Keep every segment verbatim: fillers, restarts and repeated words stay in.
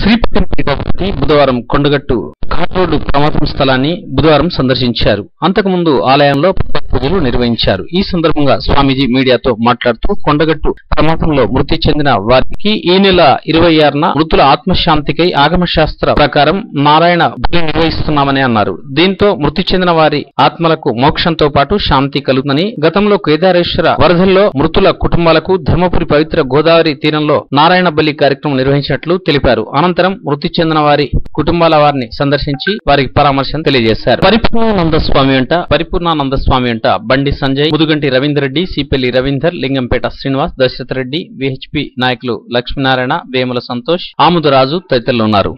శ్రీపతి పీఠాధిపతి బుధవారం కొండగట్టు ఘాట్ రోడ్డు ప్రమాదం స్థలాన్ని బుధవారం సందర్శించారు. అంతకుముందు ఆలయంలో పూజలు నిర్వహించారు. ఈ సందర్భంగా స్వామీజీ మీడియాతో మాట్లాడుతూ కొండగట్టు ప్రమాదంలో మృతి చెందిన వారికి ఈ నెల ఇరవై ఆరున మృతుల ఆత్మశాంతికై ఆగమశాస్త్ర ప్రకారం నారాయణ బలి నిర్వహిస్తున్నామని అన్నారు. దీంతో మృతి చెందిన వారి ఆత్మలకు మోక్షంతో పాటు శాంతి కలుగుతుందని, గతంలో కేదారేశ్వర వరదల్లో మృతుల కుటుంబాలకు ధర్మపురి పవిత్ర గోదావరి తీరంలో నారాయణ బలి కార్యక్రమం నిర్వహించినట్లు తెలిపారు. అనంతరం మృతి చెందిన వారి కుటుంబాల వారిని సందర్శించి వారికి పరామర్శను తెలియజేశారు. పరిపూర్ణానంద స్వామి వెంట పరిపూర్ణానంద స్వామి వెంట బండి సంజయ్, ముదుగంటి రవీందర్ రెడ్డి, సిపెల్లి రవీందర్, లింగంపేట శ్రీనివాస్, దశరథ రెడ్డి, విహెచ్పి నాయకులు లక్ష్మీనారాయణ, వేముల సంతోష్, ఆముదరాజు తదితరులు ఉన్నారు.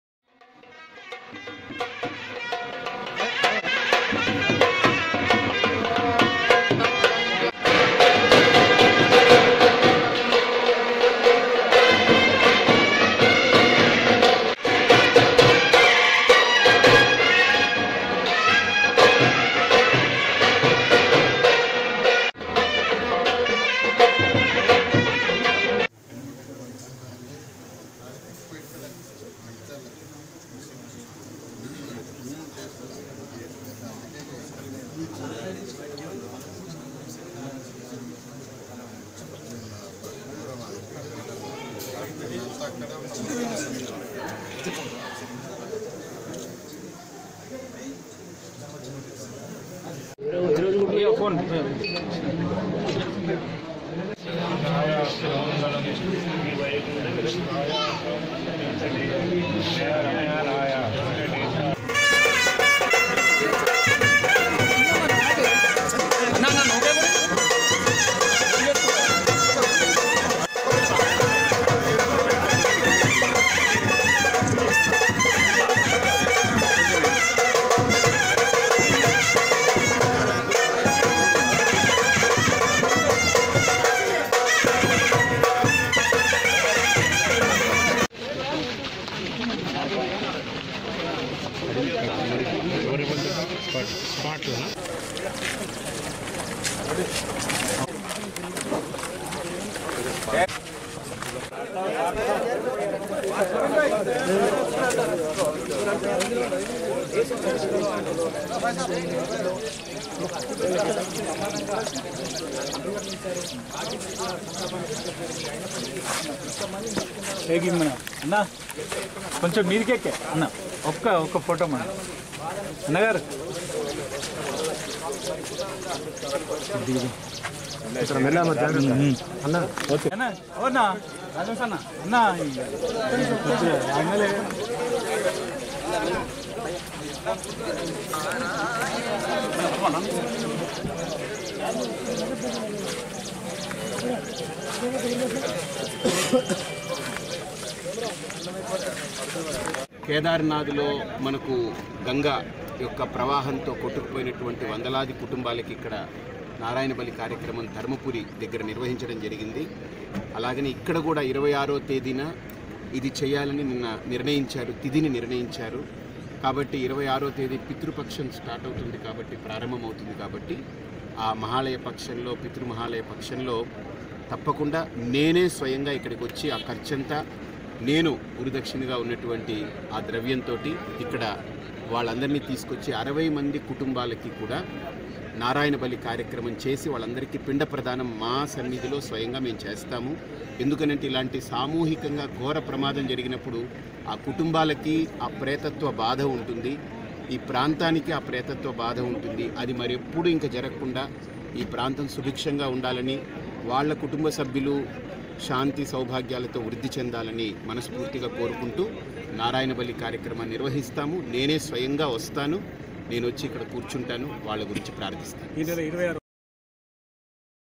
అన్నా కొంచెం మీదికెక్కే అన్న ఒక్క ఒక్క ఫోటో మన అన్నగారు అన్న ఓకే అన్న అవునా రాజేష్ అన్న అన్న కేదార్నాథ్లో మనకు గంగా యొక్క ప్రవాహంతో కొట్టుకుపోయినటువంటి వందలాది కుటుంబాలకి ఇక్కడ నారాయణ బలి కార్యక్రమం ధర్మపురి దగ్గర నిర్వహించడం జరిగింది. అలాగనే ఇక్కడ కూడా ఇరవై ఆరో తేదీన ఇది చేయాలని నిన్న నిర్ణయించారు, తిథిని నిర్ణయించారు. కాబట్టి ఇరవై ఆరో తేదీ పితృపక్షం స్టార్ట్ అవుతుంది కాబట్టి ప్రారంభమవుతుంది కాబట్టి ఆ మహాలయ పక్షంలో పితృమహాలయ పక్షంలో తప్పకుండా నేనే స్వయంగా ఇక్కడికి వచ్చి ఆ ఖర్చంతా నేను గురుదక్షిణగా ఉన్నటువంటి ఆ ద్రవ్యంతో ఇక్కడ వాళ్ళందరినీ తీసుకొచ్చి అరవై మంది కుటుంబాలకి కూడా నారాయణ బలి కార్యక్రమం చేసి వాళ్ళందరికీ పిండ ప్రదానం మా సన్నిధిలో స్వయంగా మేము చేస్తాము. ఎందుకనంటే ఇలాంటి సామూహికంగా ఘోర ప్రమాదం జరిగినప్పుడు ఆ కుటుంబాలకి ఆ ప్రేతత్వ బాధ ఉంటుంది, ఈ ప్రాంతానికి ఆ ప్రేతత్వ బాధ ఉంటుంది. అది మరి ఎప్పుడు ఇంకా జరగకుండా ఈ ప్రాంతం సుభిక్షంగా ఉండాలని, వాళ్ళ కుటుంబ సభ్యులు శాంతి సౌభాగ్యాలతో వృద్ధి చెందాలని మనస్ఫూర్తిగా కోరుకుంటూ నారాయణ బలి కార్యక్రమాన్ని నిర్వహిస్తాము. నేనే స్వయంగా వస్తాను, నేను వచ్చి ఇక్కడ కూర్చుంటాను, వాళ్ళ గురించి ప్రార్థిస్తాను. ఈ నెల ఇరవై ఆరు